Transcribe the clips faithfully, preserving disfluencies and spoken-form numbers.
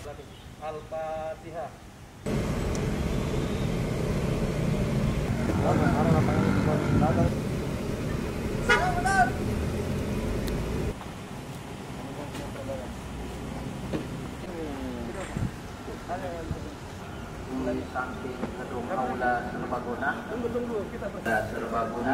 Al-Fatihah. Di samping gedung aula serbaguna. Tunggu tunggu kita Serbaguna.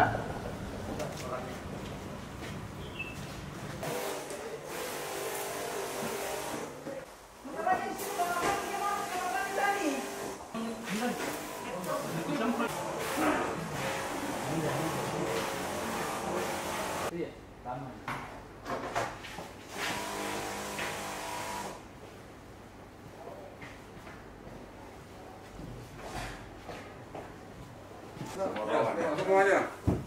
Iya, taman. Semuanya.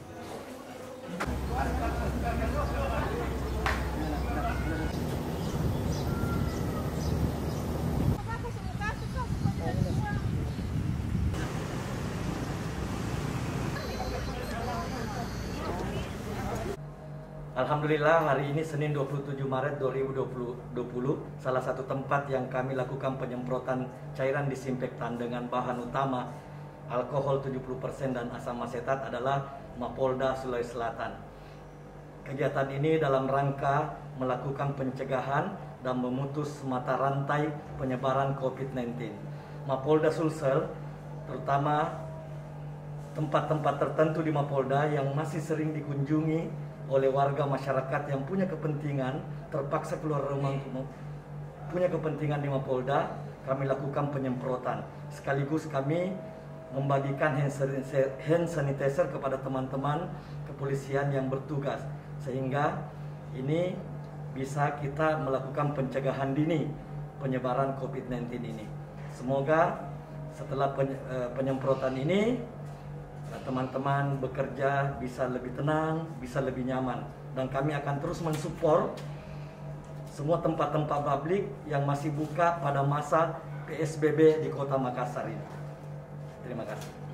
Alhamdulillah hari ini Senin dua puluh tujuh Maret dua ribu dua puluh salah satu tempat yang kami lakukan penyemprotan cairan disinfektan dengan bahan utama alkohol tujuh puluh persen dan asam asetat adalah Mapolda Sulawesi Selatan. Kegiatan ini dalam rangka melakukan pencegahan dan memutus mata rantai penyebaran COVID sembilan belas. Mapolda Sulsel terutama tempat-tempat tertentu di Mapolda yang masih sering dikunjungi oleh warga masyarakat yang punya kepentingan terpaksa keluar rumah untuk punya kepentingan di Mapolda, kami lakukan penyemprotan. Sekaligus kami membagikan hand sanitizer kepada teman-teman kepolisian yang bertugas, sehingga ini bisa kita melakukan pencegahan dini penyebaran COVID sembilan belas ini. Semoga setelah penyemprotan ini teman-teman bekerja bisa lebih tenang, bisa lebih nyaman, dan kami akan terus mensupport semua tempat-tempat publik yang masih buka pada masa P S B B di Kota Makassar ini. Terima kasih.